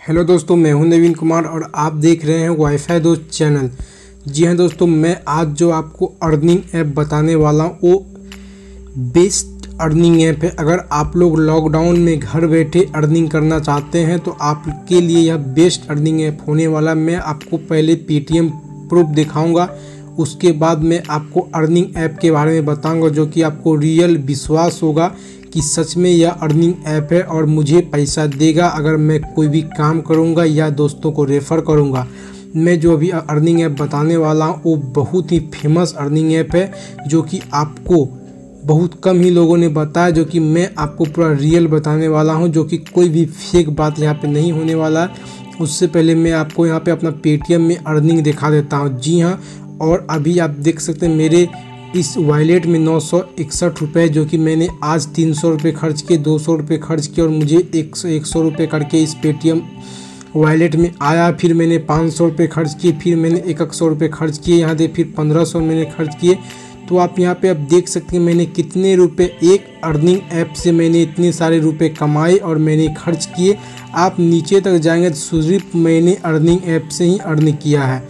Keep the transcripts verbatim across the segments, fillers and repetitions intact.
Hello दोस्तों, मैं हूं नवीन कुमार और आप देख रहे हैं वाईफाई दोस्त चैनल। जी हां दोस्तों, मैं आज जो आपको अर्निंग ऐप बताने वाला हूं वो बेस्ट अर्निंग ऐप है। अगर आप लोग लॉकडाउन में घर बैठे अर्निंग करना चाहते हैं तो आपके लिए यह बेस्ट अर्निंग ऐप होने वाला। मैं आपको पहले पेटीएम प्रूफ दिखाऊंगा, उसके बाद मैं आपको अर्निंग ऐप के बारे में बताऊंगा जो कि आपको रियल विश्वास होगा कि सच में यह अर्निंग ऐप है और मुझे पैसा देगा अगर मैं कोई भी काम करूंगा या दोस्तों को रेफ़र करूंगा। मैं जो अभी अर्निंग ऐप बताने वाला हूं वो बहुत ही फेमस अर्निंग ऐप है जो कि आपको बहुत कम ही लोगों ने बताया, जो कि मैं आपको पूरा रियल बताने वाला हूं, जो कि कोई भी फेक बात यहाँ पे नहीं होने वाला। उससे पहले मैं आपको यहाँ पे अपना पेटीएम में अर्निंग दिखा देता हूँ। जी हाँ, और अभी आप देख सकते हैं मेरे इस वॉलेट में नौ सौ इकसठ रुपये, जो कि मैंने आज तीन सौ रुपये खर्च किए, दो सौ रुपये खर्च किए और मुझे एक सौ एक सौ रुपये करके इस पेटीएम वॉलेट में आया। फिर मैंने पाँच सौ रुपये खर्च किए, फिर मैंने एक एक सौ रुपये खर्च किए यहाँ से, फिर पंद्रह सौ मैंने खर्च किए। तो आप यहाँ पे आप देख सकते हैं मैंने कितने रुपए एक अर्निंग ऐप से मैंने इतने सारे रुपए कमाए और मैंने खर्च किए। आप नीचे तक जाएंगे तो सिर्फ मैंने अर्निंग ऐप से ही अर्न किया है।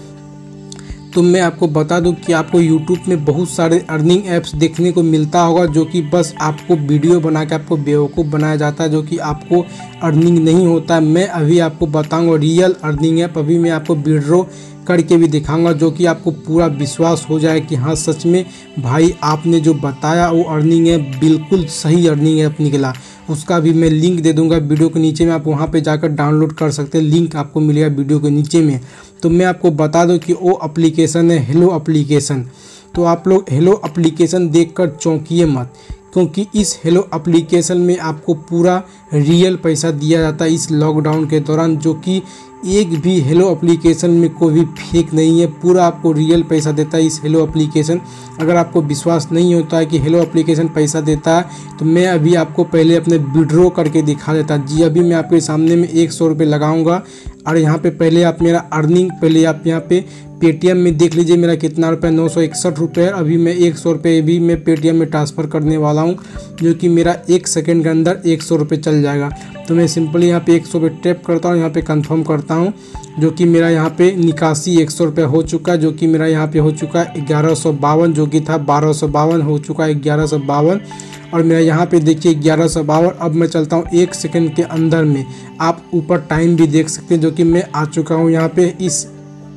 तो मैं आपको बता दूं कि आपको यूट्यूब में बहुत सारे अर्निंग ऐप्स देखने को मिलता होगा जो कि बस आपको वीडियो बना के आपको बेवकूफ़ बनाया जाता है, जो कि आपको अर्निंग नहीं होता है। मैं अभी आपको बताऊंगा रियल अर्निंग ऐप। अभी मैं आपको विड्रॉ करके भी दिखाऊंगा जो कि आपको पूरा विश्वास हो जाए कि हाँ सच में भाई आपने जो बताया वो अर्निंग ऐप बिल्कुल सही अर्निंग ऐप निकला। उसका भी मैं लिंक दे दूंगा वीडियो के नीचे में, आप वहाँ पे जाकर डाउनलोड कर सकते हैं। लिंक आपको मिलेगा वीडियो के नीचे में। तो मैं आपको बता दूं कि वो एप्लीकेशन है हेलो एप्लीकेशन। तो आप लोग हेलो एप्लीकेशन देखकर चौंकिए मत, क्योंकि इस हेलो एप्लीकेशन में आपको पूरा रियल पैसा दिया जाता है इस लॉकडाउन के दौरान, जो कि एक भी हेलो एप्लीकेशन में कोई भी फेक नहीं है। पूरा आपको रियल पैसा देता है इस हेलो एप्लीकेशन। अगर आपको विश्वास नहीं होता है कि हेलो एप्लीकेशन पैसा देता है तो मैं अभी आपको पहले अपने विड्रॉ करके दिखा देता। जी अभी मैं आपके सामने में एक सौ रुपये लगाऊंगा और यहाँ पे पहले आप मेरा अर्निंग पहले आप यहाँ पे पेटीएम में देख लीजिए मेरा कितना रुपये, नौ सौ इकसठ रुपये। अभी मैं एक सौ रुपये भी मैं पेटीएम में ट्रांसफ़र करने वाला हूँ, जो कि मेरा एक सेकंड के अंदर एक सौ रुपये चल जाएगा। तो मैं सिंपली यहाँ पे एक सौ रुपये टैप करता हूँ, यहाँ पे कंफर्म करता हूँ, जो कि मेरा यहाँ पे निकासी एक सौ रुपये हो चुका है, जो कि मेरा यहाँ पे हो चुका है ग्यारह सौ बावन, जो कि था बारह सौ बावन, हो चुका है ग्यारह सौ बावन। और मेरा यहाँ पे देखिए ग्यारह सौ बावन। अब मैं चलता हूँ एक सेकंड के अंदर में, आप ऊपर टाइम भी देख सकते हैं, जो कि मैं आ चुका हूँ यहाँ पे इस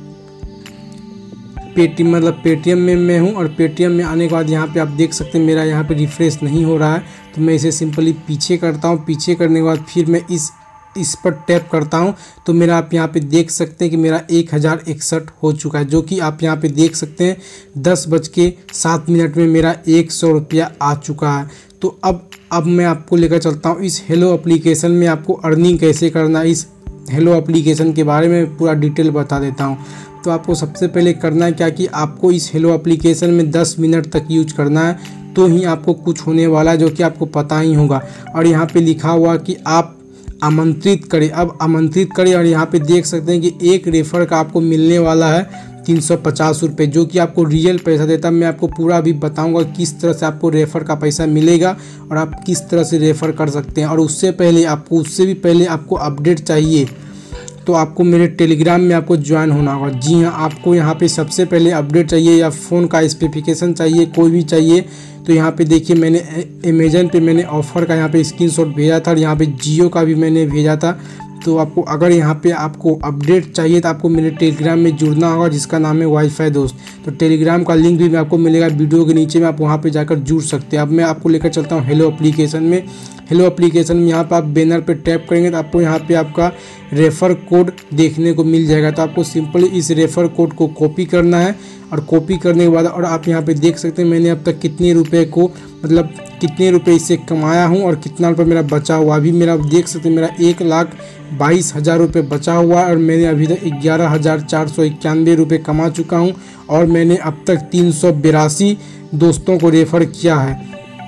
पेटीएम मतलब पेटीएम में मैं हूँ। और पेटीएम में आने के बाद यहाँ पे आप देख सकते हैं मेरा यहाँ पे रिफ्रेश नहीं हो रहा है, तो मैं इसे सिंपली पीछे करता हूँ। पीछे करने के बाद फिर मैं इस इस पर टैप करता हूँ, तो मेरा आप यहाँ पे देख सकते हैं कि मेरा एक हज़ार इकसठ हो चुका है, जो कि आप यहाँ पे देख सकते हैं दस बज के सात मिनट में मेरा एक सौ रुपया आ चुका है। तो अब अब मैं आपको लेकर चलता हूँ इस हेलो एप्लीकेशन में। आपको अर्निंग कैसे करना है इस हेलो एप्लीकेशन के बारे में पूरा डिटेल बता देता हूँ। तो आपको सबसे पहले करना है क्या कि आपको इस हेलो एप्लीकेशन में दस मिनट तक यूज करना है, तो ही आपको कुछ होने वाला है, जो कि आपको पता ही होगा। और यहाँ पे लिखा हुआ कि आप आमंत्रित करें, अब आमंत्रित करें। और यहाँ पे देख सकते हैं कि एक रेफर का आपको मिलने वाला है तीन सौ पचास रुपये, जो कि आपको रियल पैसा देता है। मैं आपको पूरा अभी बताऊंगा किस तरह से आपको रेफ़र का पैसा मिलेगा और आप किस तरह से रेफ़र कर सकते हैं। और उससे पहले आपको उससे भी पहले आपको अपडेट चाहिए तो आपको मेरे टेलीग्राम में आपको ज्वाइन होना होगा। जी हाँ, आपको यहाँ पे सबसे पहले अपडेट चाहिए या फ़ोन का स्पेसिफिकेशन चाहिए, कोई भी चाहिए। तो यहाँ पे देखिए मैंने अमेज़न पे मैंने ऑफ़र का यहाँ पे स्क्रीनशॉट भेजा था और यहाँ पे जियो का भी मैंने भेजा था। तो आपको अगर यहाँ पे आपको अपडेट चाहिए तो आपको मेरे टेलीग्राम में जुड़ना होगा, जिसका नाम है वाईफाई दोस्त। तो टेलीग्राम का लिंक भी आपको मिलेगा वीडियो के नीचे में, आप वहाँ पे जाकर जुड़ सकते हैं। अब मैं आपको लेकर चलता हूँ हेलो एप्लीकेशन में। हेलो एप्लीकेशन में यहाँ पर आप बैनर पे टैप करेंगे तो आपको यहाँ पे आपका रेफ़र कोड देखने को मिल जाएगा। तो आपको सिंपली इस रेफ़र कोड को कॉपी करना है और कॉपी करने के बाद और आप यहाँ पे देख सकते हैं मैंने अब तक कितने रुपए को मतलब कितने रुपए इससे कमाया हूँ और कितना रुपये मेरा बचा हुआ। अभी मेरा देख सकते हैं मेरा एक लाख बाईस हज़ार रुपये बचा हुआ है और मैंने अभी तक ग्यारह हज़ार चार सौ इक्यानवे रुपये कमा चुका हूँ। और मैंने अब तक तीन सौ बिरासी दोस्तों को रेफ़र किया है,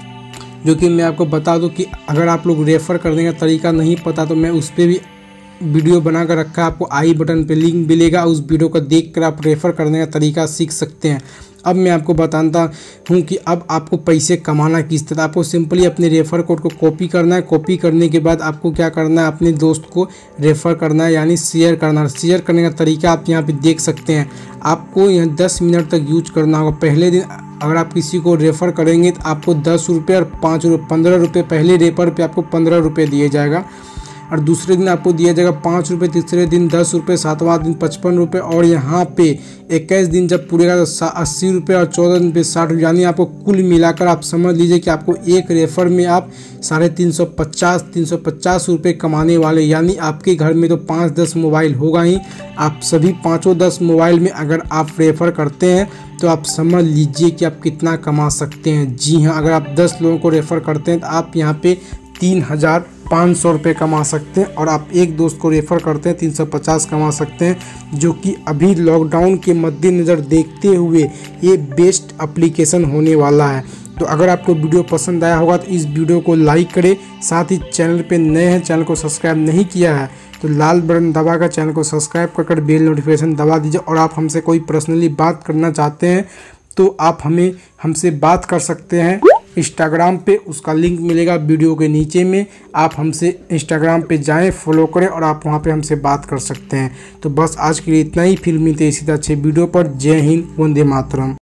जो कि मैं आपको बता दूं कि अगर आप लोग रेफ़र करने का तरीका नहीं पता तो मैं उस पर भी वीडियो बना कर रखा है, आपको आई बटन पे लिंक मिलेगा। उस वीडियो को देखकर आप रेफ़र करने का तरीका सीख सकते हैं। अब मैं आपको बताता हूँ कि अब आपको पैसे कमाना किस तरह। आपको सिंपली अपने रेफ़र कोड को कॉपी करना है। कॉपी करने के बाद आपको क्या करना है, अपने दोस्त को रेफ़र करना है, यानी शेयर करना है। शेयर करने का तरीका आप यहाँ पे देख सकते हैं। आपको यहाँ दस मिनट तक यूज करना होगा। पहले दिन अगर आप किसी को रेफ़र करेंगे तो आपको दस रुपये और पाँच रुपये पंद्रह रुपये पहले रेफ़र पे आपको पंद्रह रुपये दिए जाएगा, और दूसरे दिन आपको दिया जाएगा पाँच रुपये, तीसरे दिन दस रुपये, सातवां दिन पचपन रुपये, और यहाँ पे इक्कीस दिन जब पूरेगा तो अस्सी रुपये, और चौदह दिन पे साठ रुपये। यानी आपको कुल मिलाकर आप समझ लीजिए कि आपको एक रेफ़र में आप साढ़े तीन सौ पचास तीन सौ पचास रुपये कमाने वाले। यानी आपके घर में तो पाँच दस मोबाइल होगा ही। आप सभी पाँचों दस मोबाइल में अगर आप रेफ़र करते हैं तो आप समझ लीजिए कि आप कितना कमा सकते हैं। जी हाँ, अगर आप दस लोगों को रेफ़र करते हैं तो आप यहाँ पे तीन हज़ार पाँच सौ रुपये कमा सकते हैं, और आप एक दोस्त को रेफ़र करते हैं तीन सौ पचास कमा सकते हैं, जो कि अभी लॉकडाउन के मद्देनज़र देखते हुए ये बेस्ट एप्लीकेशन होने वाला है। तो अगर आपको वीडियो पसंद आया होगा तो इस वीडियो को लाइक करें। साथ ही चैनल पे नए हैं, चैनल को सब्सक्राइब नहीं किया है तो लाल बटन दबाकर चैनल को सब्सक्राइब कर कर बेल नोटिफिकेशन दबा दीजिए। और आप हमसे कोई पर्सनली बात करना चाहते हैं तो आप हमें हमसे बात कर सकते हैं इंस्टाग्राम पे, उसका लिंक मिलेगा वीडियो के नीचे में। आप हमसे इंस्टाग्राम पे जाएं, फॉलो करें, और आप वहां पे हमसे बात कर सकते हैं। तो बस आज के लिए इतना ही। फिर मिलते हैं इसी तरह अच्छे वीडियो पर। जय हिंद, वंदे मातरम।